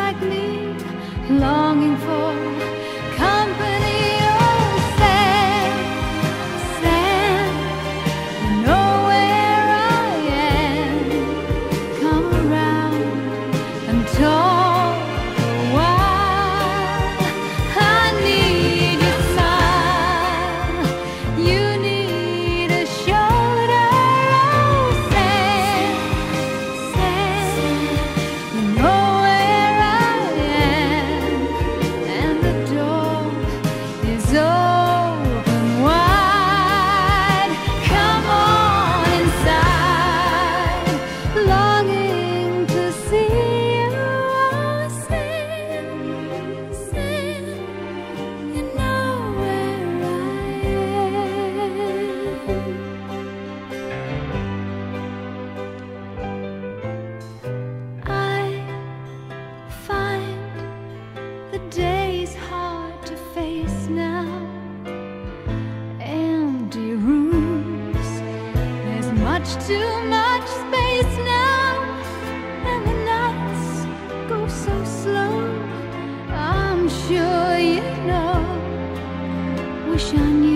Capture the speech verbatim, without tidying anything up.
like me, longing for company. Oh, Sam, Sam, you know where I am. Come around and talk a while. I need your smile, you need a shoulder. Oh, Sam, Sam, you know where I am, and the door is open wide. Come on inside, longing to see you. Oh, Sam, Sam, you know where I am. I find the day's hard to face now. Empty rooms, there's much too much space now, and the nights go so slow. I'm sure you know, wish I knew